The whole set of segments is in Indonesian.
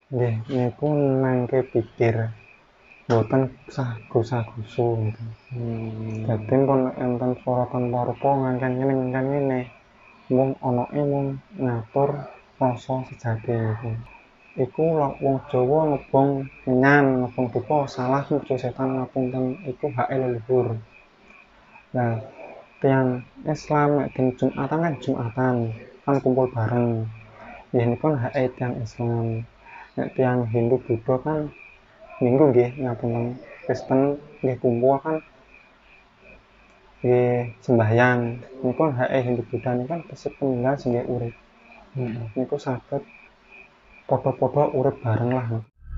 Nggih, niku nangke pikir, boten sagusa-gusu gitu. Dadi pun enten swara tanpa rupa ngangken ngene, mung anake mung ngatur rasa sejati niku. Iku wong Jawa ngebong menyan, ngebong duka, salah muja setan ngapunten iku hake leluhur. Nah, tiyang Islam nek dina Jumatan kan kumpul bareng. Nggih niku hake tiyang Islam. Nek tiyang Hindu Buddha kan Minggu nggih ngapunten, Kristen nggih kumpul kan nggih sembahyang. Niku hake Hindu Buddha niku kan tesih peninggal sing nggih urip. Niku saged padha-padha urip bareng lah.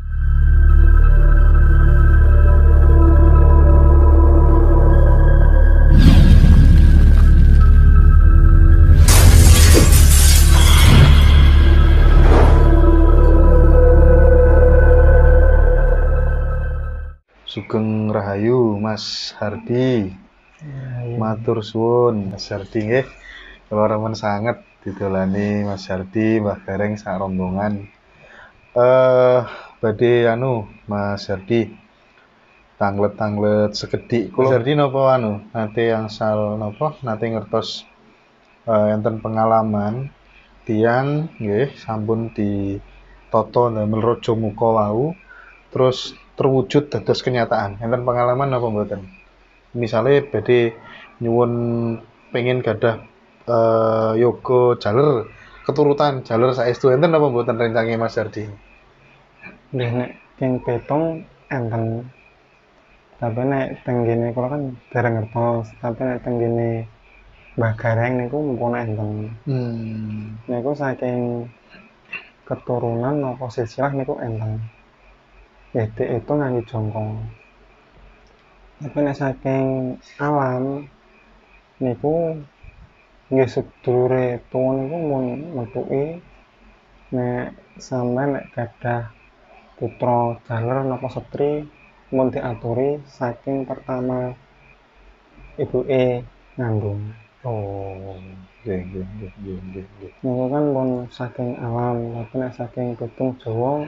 Sugeng Rahayu Mas Hardi. Matur suwun Mas Hardi nggih. Kula remen sanget didolani Mas Hardi, Mbah Gareng sak rombongan. Badhe Mas Hardi tanglet-tanglet sekedhik. Mas Hardi napa nate angsal nate ngertos enten pengalaman tiyang nggih sampun ditata ndamel raja muka wau terus terwujud dados kenyataan. Enten pengalaman apa mboten? Misale badhe nyuwun pengen gadah yoga jaler keturutan jaler saestu enten apa mboten rencange Mas Hardi? Nggih nek tiyang Petong enten. Tapi nek teng kene kula kan dereng ngertos, tapi nek teng kene Mbah Gareng niku mumpun enten. Niku saking keturunan napa silsilah niku enten. Nggih itu ngangge jongkong. Tapi nek saking alam niku nggih sedulure tuwa niku mun metuki nek sampean nek gadah putra jaler napa setri mun diaturi saking pertama ibuke ngandung. Nggih. Niku kan pun saking alam, tapi nek saking petung Jawa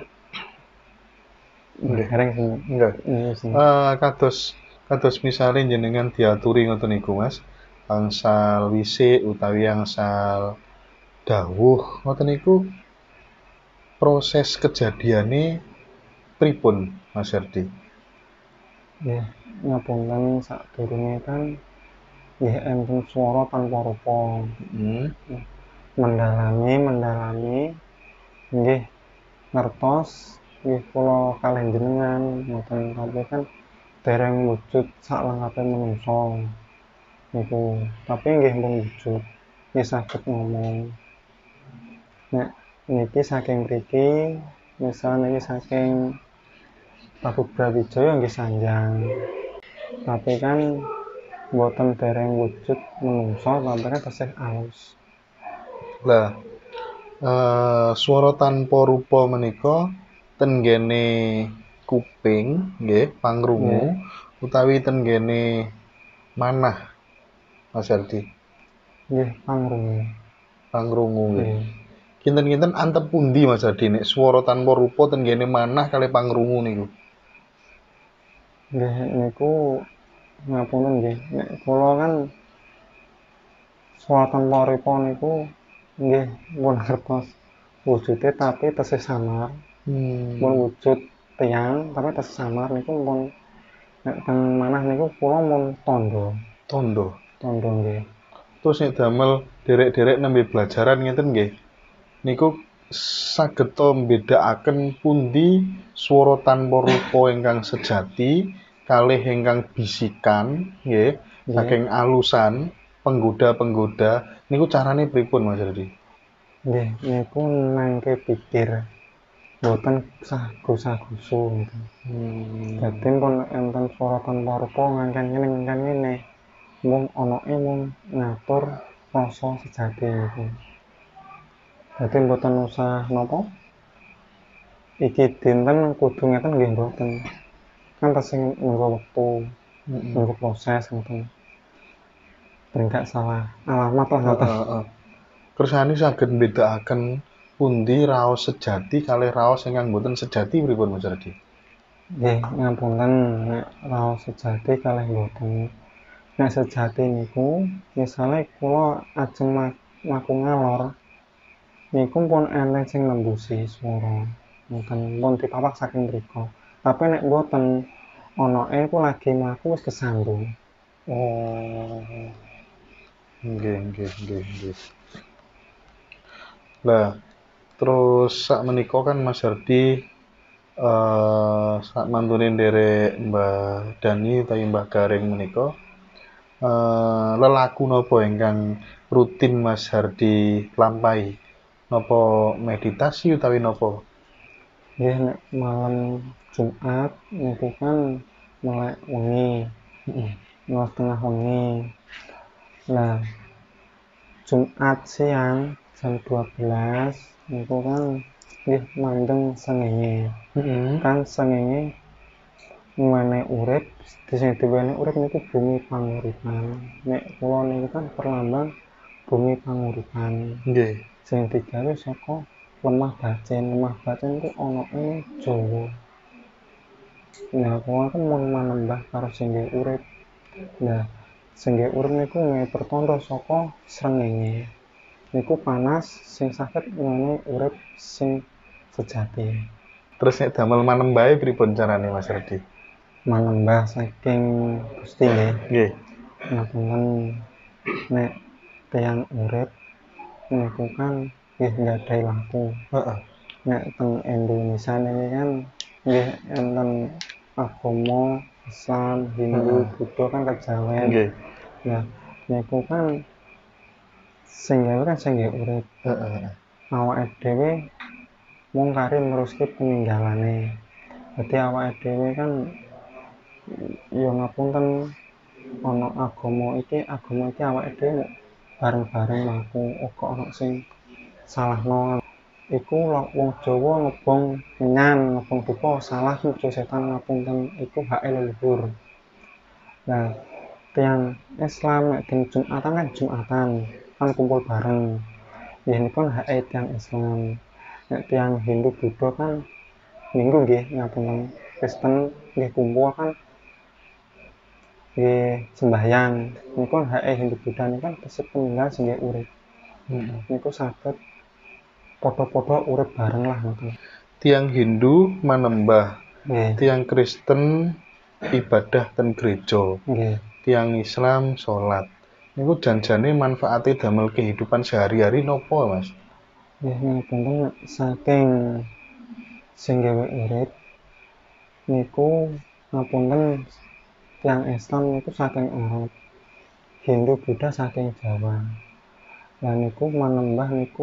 dereng sing nggih. Kados misale jenengan diaturi ngoten niku Mas, angsal wisik utawi angsal dawuh ngoten niku proses kejadiane pripun Mas Hardi? Nggih, ngapunten sadurunge kan nggih enten swara tanpa rupa. Mendalami nggih ngertos nggih kula kalih jenengan ngoten, tapi kan dereng wujud salengkape manungsa niku. Tapi nggih pun wujud, nggih saged ngomong. Nek niki saking mriki, misal niki saking Prabu Brawijaya nggih sanjang. Tapi kan mboten dereng wujud manungsa, tapi kan tasih alus. Lah, swara tanpa rupa menika ten nggene kuping nggih pangrungu utawi ten nggene manah Mas Hardi? Nggih Pangrungu nggih. Kinten-kinten antep pundi Mas Hardi nek swara tanpa rupa ten nggene manah kalih pangrungu niku? Nggih niku ngapunten nggih, nek kula kan swara tanpa rupa niku nggih pun ngertos wujude tapi tasih samar. Pun wujud tiyang tapi tasih samar niku pun nek teng manah niku kula mun Tondo nggih. Terus nek damel derek-derek nembe belajaran ngeten nggih. Niku sageta mbedakaken pundi swara tanpa rupa ingkang sejati kalih ingkang bisikan nggih saking alusan penggoda-penggoda niku carane pripun Mas Hardi? Nggih niku nangke pikir, boten sagusa-gusu gitu. Dadi pun enten swara tanpa rupa ngangken ngene, mung anake mung ngatur rasa sejati niku. Dadi mboten usah napa iki dinten kudu ngeten nggih mboten. Kan tasih nganggo wektu, nganggo proses ngoten. Ben gak salah alamat lah ngoten. Kersane saged mbedakaken pundi raos sejati kalih raos ingkang boten sejati pripun Mas Ardi? Nggih, ngapunten nek raos sejati kalih boten. Nek sejati niku misale kula ajeng mlaku ngalor niku pun enteng sing nembusi swara. Mboten pun dipapak saking mriko. Tapi nek boten anake iku lagi mlaku wis kesambung. Oh. Nggih. Lah, terus sakmenika kan Mas Ardi sak mantune nderek Mbah Dani utawi Mbah Garing menika lelaku napa ingkang rutin Mas Hardi lampahi? Napa meditasi utawi napa? Nggih, nek malam Jumat niku kan melek wengi, setengah wengi. Lah, Jumat siang jam 12 niku kan nggih mandeng srengenge. Kan srengenge menehi urip, sing diwenehi urip niku bumi panguripan. Nek kula niku kan perlambang bumi panguripan. Nggih. Sing digawe saka lemah bacin. Lemah bacin iku ana ing Jawa. Nah, kula kan mun manembah karo sing urip. Nah, sing urip niku ngehi pertanda saka srengenge. Niku panas sing saged menehi urip sing sejati. Terus nek damel manembahe pripun carane Mas Hardi? Manembah saking Gusti nggih. Nggih. Ngapunten nek tiyang urip niku kan nggih nggadhahi lampu. Heeh. Nek teng Indonesia niki kan nggih enten agama Islam, Hindu, Buddha kan kejawen. Nggih. Nah, niku kan sing gawe kan sing urip. Heeh. Awake dhewe mung kari neruske peninggalane. Dadi awake dhewe kan ya ngapunten ana agama iki awake dhewe bareng-bareng mlaku uga ana sing salahno. Iku wong Jawa ngebong menyan, ngebong dupa salah muja setan ngapunten iku hake leluhur. Nah, tiyang Islam nek dina Jumatan kan kumpul bareng. Nggih niku hake tiyang Islam. Nek tiyang Hindu Buddha kan Minggu nggih ngapunten. Kristen nggih kumpul kan nggih sembahyang. Niku hake Hindu Buddha niku kan tesih peninggal sing urip. Niku saged padha-padha urip bareng lah ngoten. Tiang Hindu manembah, Nggih. tiang Kristen ibadah ten gereja, Nggih. tiang Islam sholat. Niku janjane manfaate damel kehidupan sehari-hari nopo Mas? Nggih ngapunten saking sing gawe urip niku ngapunten tiyang Islam niku saking Arab. Hindu Buddha saking Jawa. Lah niku manembah niku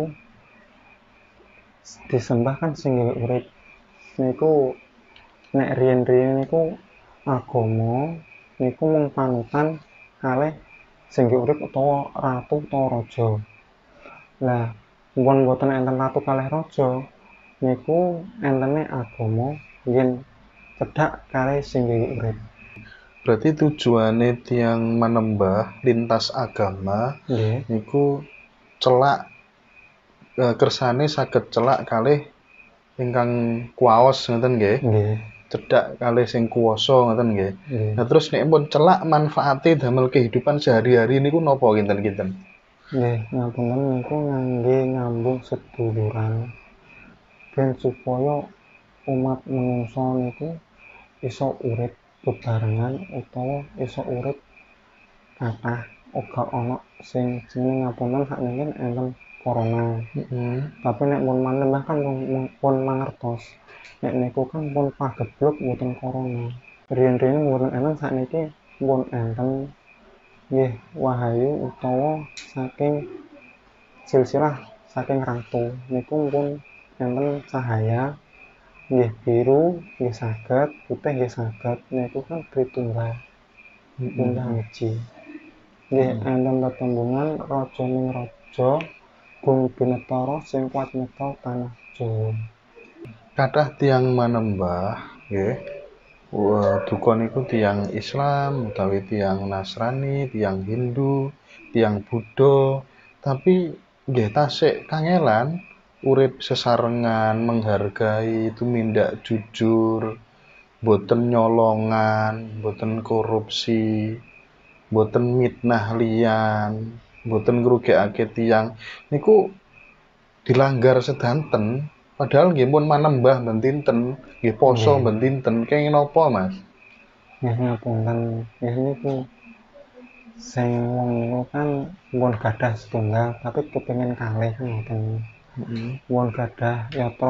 disembah kan sing gawe urip. Niku nek riyen-riyen niku agama niku mung panutan kalih sing urip utawa ratu utawa raja. Lah mun boten enten ratu kalih raja niku entene agama yen cedhak kalih sing urip. Berarti tujuane tiang manembah lintas agama niku celak kersane saged celak kalih ingkang kuwaos ngoten nggih. Nggih. Cedhak kalih sing kuwasa ngoten nggih. Nah terus nek pun celak manfaate damel kehidupan sehari-hari niku napa kinten-kinten? Nggih, ngapunten niku ngangge ngambung seduluran. Ben supaya umat manungsa niku iso urip bebarengan utawa iso urip kathah. Uga ana sing jenenge ngapunten sakniki enten corona. Tapi nek mun manembah kan pun mangertos. Nek niku kan pun pagebluk mboten corona. Riyen-riyen mboten enten sakniki pun enten nggih wahayu utawa saking silsilah saking ratu. Niku pun enten cahaya nggih biru nggih saged, putih nggih saged. Niku kan Tritunggal. Tunggal Wiji. Nggih enten tetembungan raja ning raja Bumi Binetara sing kuat nyekel tanah Jawa. Kathah tiang manembah nggih. Duka niku tiang Islam utawi tiang Nasrani, tiang Hindu, tiang Buddha, tapi nggih tasik kangelan urip sesarengan, menghargai, tumindak jujur, boten nyolongan, boten korupsi, boten mitnah liyan, boten ngrugekake tiyang niku dilanggar sedanten. Padahal nggih pun manembah ben dinten, nggih poso Nggih, ben dinten, kenging napa Mas? nggih ngapunten, nggih niku sing wong niku kan pun gadah setunggal tapi kepengin kalih kan ngoten. Heeh. Pun gadah yatra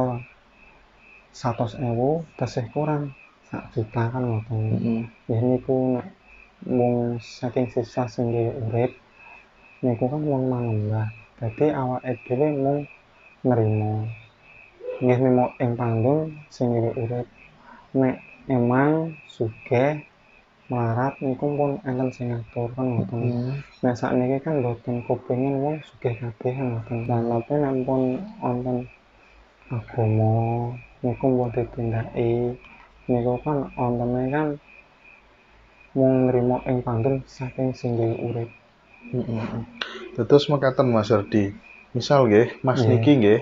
100.000 tesih kurang 1 juta kan ngoten. Heeh. Nggih niku nek wong saking sisa sing nggih urip niku kan wong manembah. Dadi awake dhewe mung nrimo. Nggih nrimo ing panggung sing nggih urip. Nek emang sugih melarat niku pun enten sing ngatur kan ngoten. Heeh. Nah sakniki kan boten kepengin wong sugih kabeh kan ngoten. Lan tapi nek pun wonten agama niku pun ditindaki niku kan wontene kan mung nrimo ing panggung saking sing nggih urip. Heeh. Terus mekaten Mas Herdi. Misal nggih, Mas Nggih, niki nggih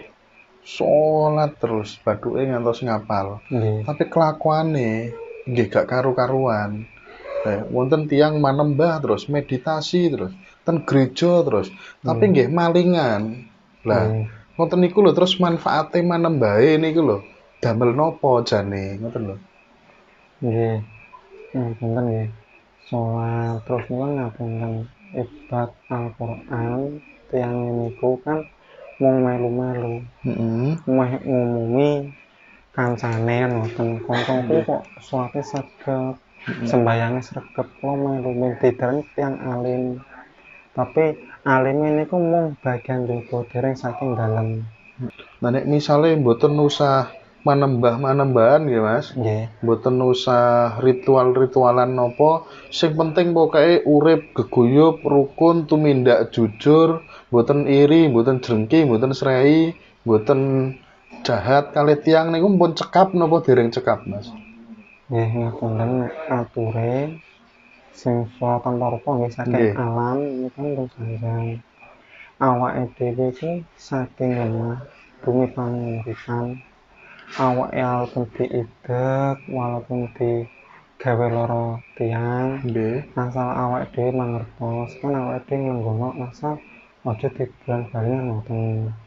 salat terus bathuke ngantos ngapal. nggih, Tapi kelakuane nggih gak karu-karuan. Wonten tiyang manembah terus, meditasi terus, ten gereja terus, tapi nggih, nggih malingan. Lah, nggih, ngoten niku lho terus manfaate manembahe niku lho. Damel napa jane? Ngoten lho. nggih. Ngapunten nggih. Sholat terus niku ngapunten ibadah Al-Qur'an tiyang niku kan mung melu-melu. Heeh. Meh ngumumi kancane kan ngoten. Kancaku Nggih. kok sholate sregep, Heeh. sembayange sregep, kula melu didereng tiyang alim. Tapi alime niku mung bagian njaba dereng saking dalem. Nah nek misale mboten usah manembah-manembahan nggih Mas. Nggih, Mboten usah ritual-ritualan napa, sing penting pokoke urip geguyub, rukun, tumindak jujur, mboten iri, mboten jrengki, mboten srei, mboten jahat kalih tiyang niku pun cekap napa dereng cekap Mas? nggih ngapunten nek ature sing sholat tanpa rupa nggih saking Nggih. alam niku pun sanjang. Awake dhewe iki saking lemah, bumi panguripan, awake walaupun diidek, walaupun digawe lara tiyang, Nggih. asal awake dhewe mangertos, kan awake dhewe nglenggono asal aja dibulan-bali ngoten.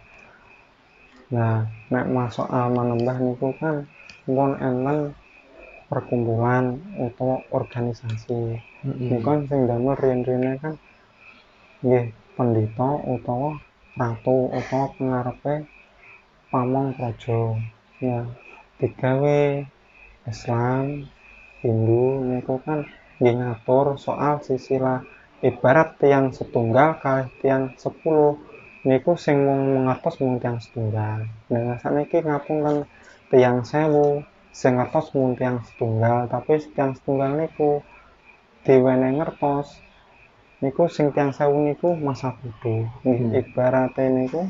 Nah, nek masoal manembah niku kan pun enten perkumpulan utawa organisasi. Niku kan sing damel riyen-riyene kan nggih pendeta utawa ratu utawa pengarepe pamong praja. Ya, digawe Islam, Hindu niku kan nggih ngatur soal sisilah ibarat tiyang setunggal kalih tiyang 10 niku sing mung ngertos mung tiyang setunggal. Nah sakniki ngapunten tiyang 1000 sing ngertos mung tiyang setunggal, tapi tiyang setunggal niku diwenehi ngertos niku sing tiyang 1000 niku masa bodho. Nggih ibarate niku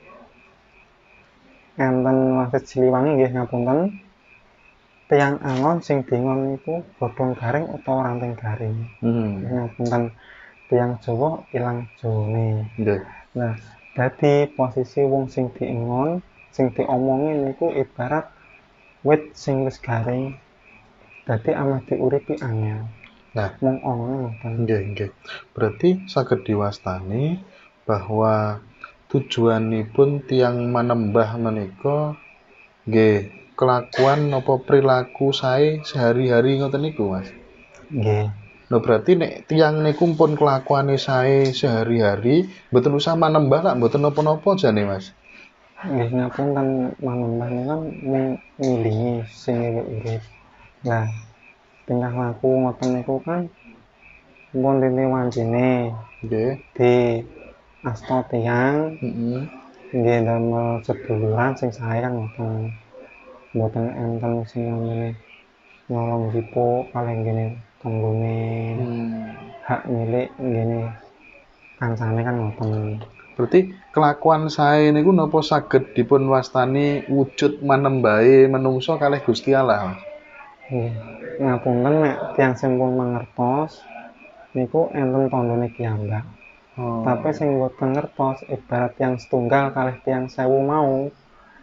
enten Masjid Siliwangi nggih ngapunten. Tiyang angon sing dingon niku godhong garing utawa ranting garing. Hmm. Ngapunten tiyang Jawa ilang Jawane. Nggih. Nah, dadi posisi wong sing diengon, sing diomongi niku ibarat wit sing wis garing. Dadi ameh diuripi angel. Nah, Mung omongane ngoten. nggih. Berarti saged diwastani bahwa tujuanipun tiyang manembah menika nggih kelakuan napa perilaku sae sehari-hari ngoten niku, Mas. Nggih, Lho berarti nek tiyang niku pun kelakuane sae sehari-hari, mboten usah manembah lak mboten napa-napa jane, Mas. nggih ngapunten manembah niku kan mung ngilingi sing urip. Lah, tingkah laku ngoten niku kan pun tinti-wantine Nggih. di asta tiyang Heeh. nggih damel seduluran sing sae kan ngoten. Mboten enten sing namine nyolong jipuk kalih nggene tanggane hak milik nggene kancane kan ngoten. Berarti kelakuan sae niku napa saged dipun wastani wujud manembahe menungso kalih Gusti Allah, Mas? Nggih, ngapunten nek tiyang sing pun mangertos niku enten tandane piyambak. Oh. Tapi sing boten ngertos ibarat tiyang setunggal kalih tiyang 1000 mau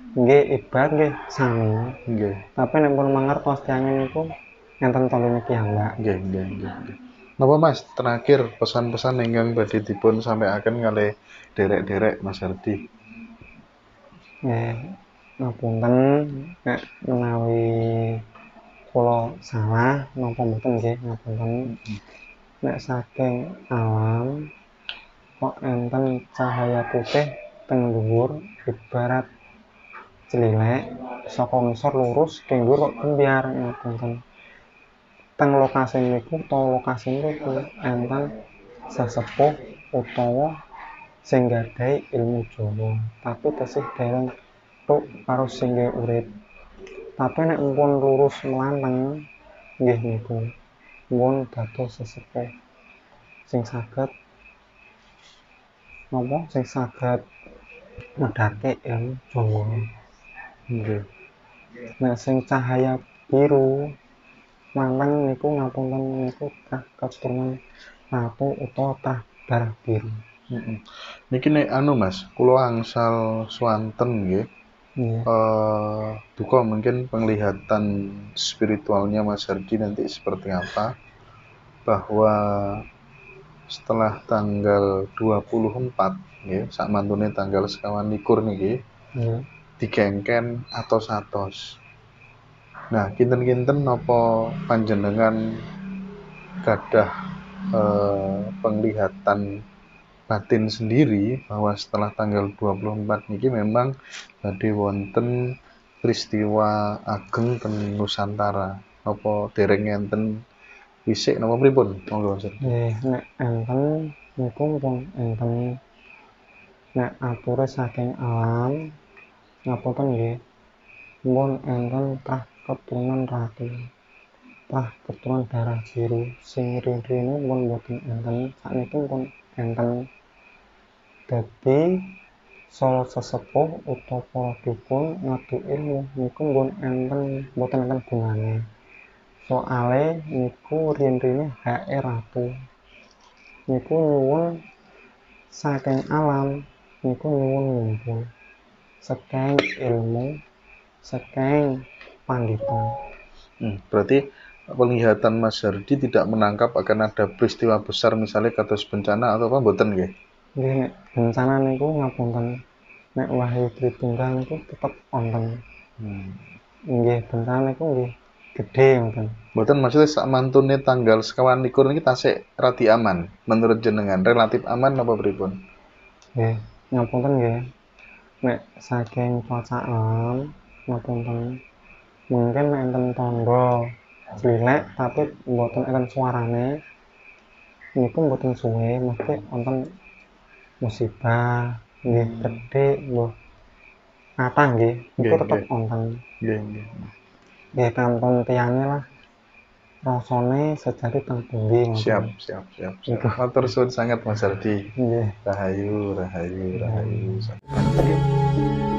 nggih ibarat nggih sami. Nggih. Tapi nek pun mangertos tiyang niku enten tontune piyambak. Nggih, nggih, nggih, nggih. Napa Mas, terakhir pesan-pesan ingkang badhe dipun sampaiaken kalih derek-derek Mas Hardi? Nggih, ngapunten nek menawi kula salah napa mboten nggih ngapunten. Nek saking alam kok enten cahaya putih teng dhuwur ibarat celilek saka ngisor lurus teng dhuwur kok kembyar ngapunten. Teng lokasi niku utawa lokasi niku enten sesepuh utawa sing nggadhahi ilmu Jawa, tapi tesih dereng tuk karo sing urip. Tapi nek mpun lurus mlanteng nggih niku mpun dados sesepuh sing saged napa sing saged medhake ilmu Jawa. Nggih. Nek sing cahaya biru manteng niku ngapunten niku tah keturunan ratu utawa tah darah biru. Heeh. Niki nek anu Mas, kula angsal swanten nggih. Iya. Duka mungkin penglihatan spiritualnya Mas Hardi nanti seperti apa, bahwa setelah tanggal 24 nggih, sak mantune tanggal 21 niki Iya. digengken atos-atos. Nah, kinten-kinten napa panjenengan gadah penglihatan batin sendiri bahwa setelah tanggal 24 niki memang badhe wonten peristiwa ageng ten Nusantara. Napa dereng enten wisik napa pripun? Monggo Mas. Nggih, nek enten niku pun enten nek ature saking alam ngapunten nggih. Mpun enten tah keturunan ratu. Tah keturunan darah biru sing rin-rine pun boten enten. Sakniki pun enten. Dadi salah sesepuh utawa para dukun ngadu ilmu niku pun enten boten enten gunane. Soale niku rin-rine hake ratu. Niku nyuwun saking alam niku nyuwun ngumpul saking ilmu saking pandita. Berarti penglihatan Mas Hardi tidak menangkap akan ada peristiwa besar misalnya kados bencana atau apa mboten nggih? Nggih nek bencana niku ngapunten. Nek Wahyu Tritunggal niku tetep wonten. Nggih bencana niku nggih gedhe ngoten. Mboten maksudnya sak mantune tanggal 21 niki tasik radi aman menurut jenengan, relatif aman apa pripun? Nggih, ngapunten nggih. Nek saking cuaca alam ngapunten. Mungkin enten tandha cilek tapi mboten enten suarane. Niku mboten suwe mesti wonten musibah nggih gedhe mbuh kathah nggih niku tetep wonten. Nggih, nggih. Nggih kantun tiyange lah rasane sejati teng pundi ngoten. Siap, siap, siap, siap. Matur suwun sangat Mas Hardi. Nggih. Rahayu, rahayu, rahayu.